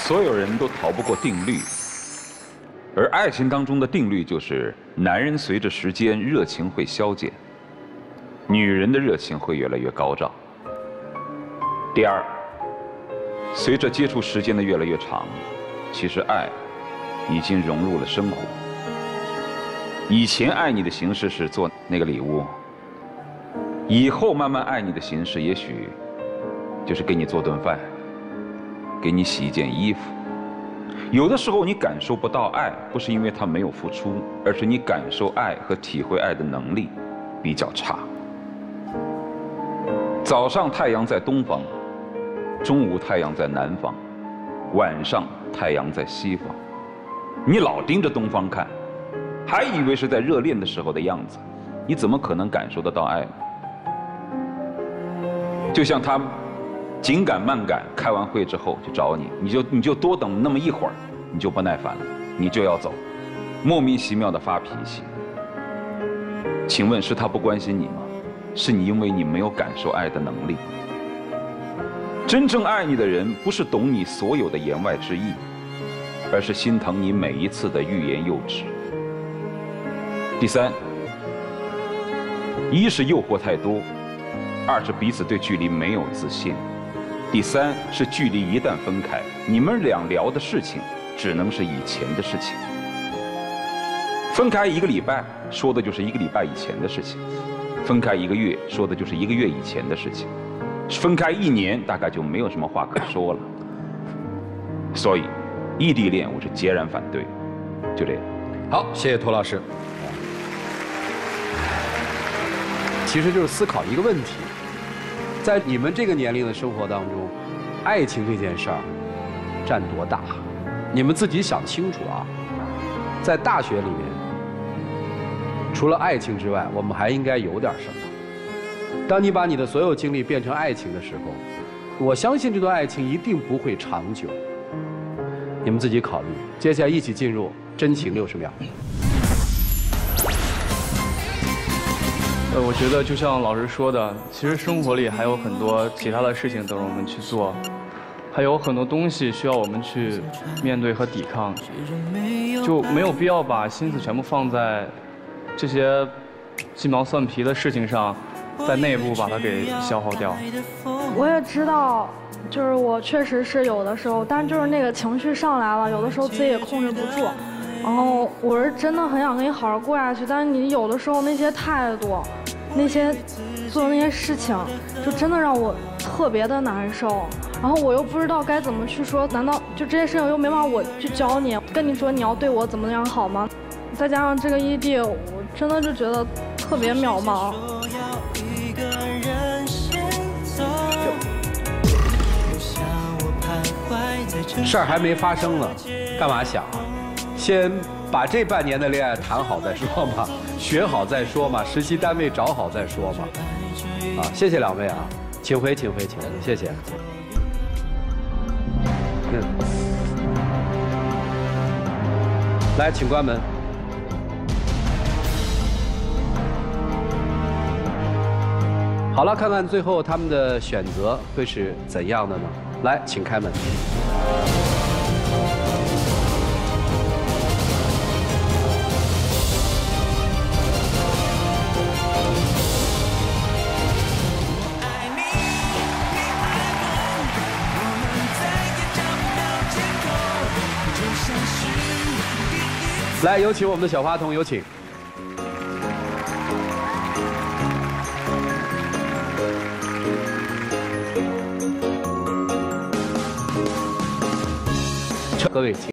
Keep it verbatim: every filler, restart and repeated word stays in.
所有人都逃不过定律，而爱情当中的定律就是：男人随着时间热情会消减，女人的热情会越来越高涨。第二，随着接触时间的越来越长，其实爱已经融入了生活。以前爱你的形式是做那个礼物，以后慢慢爱你的形式也许就是给你做顿饭，给你洗一件衣服。有的时候你感受不到爱，不是因为他没有付出，而是你感受爱和体会爱的能力比较差。早上太阳在东方，中午太阳在南方，晚上太阳在西方。你老盯着东方看，还以为是在热恋的时候的样子，你怎么可能感受得到爱呢？就像他紧赶慢赶，开完会之后就找你，你就你就多等那么一会儿，你就不耐烦了，你就要走，莫名其妙的发脾气。请问是他不关心你吗？是你因为你没有感受爱的能力。真正爱你的人，不是懂你所有的言外之意，而是心疼你每一次的欲言又止。第三，一是诱惑太多，二是彼此对距离没有自信，第三是距离一旦分开，你们俩聊的事情只能是以前的事情。分开一个礼拜，说的就是一个礼拜以前的事情；分开一个月，说的就是一个月以前的事情；分开一年，大概就没有什么话可说了。所以，异地恋我是截然反对。就这样。 好，谢谢涂老师。其实就是思考一个问题，在你们这个年龄的生活当中，爱情这件事儿占多大？你们自己想清楚啊。在大学里面，除了爱情之外，我们还应该有点什么？当你把你的所有精力变成爱情的时候，我相信这段爱情一定不会长久。你们自己考虑。接下来一起进入真情六十秒。 呃，我觉得就像老师说的，其实生活里还有很多其他的事情等着我们去做，还有很多东西需要我们去面对和抵抗，就没有必要把心思全部放在这些鸡毛蒜皮的事情上，在内部把它给消耗掉。 我也知道，就是我确实是有的时候，但就是那个情绪上来了，有的时候自己也控制不住。然后我是真的很想跟你好好过下去，但是你有的时候那些态度，那些做的那些事情，就真的让我特别的难受。然后我又不知道该怎么去说，难道就这些事情又没办法我去教你，跟你说你要对我怎么样好吗？再加上这个异地，我真的就觉得特别渺茫。 事儿还没发生呢，干嘛想啊？先把这半年的恋爱谈好再说嘛，学好再说嘛，实习单位找好再说嘛。啊，谢谢两位啊，请回，请回，请回，谢谢。嗯，来，请关门。好了，看看最后他们的选择会是怎样的呢？来，请开门。来，有请我们的小花童，有请。各位请。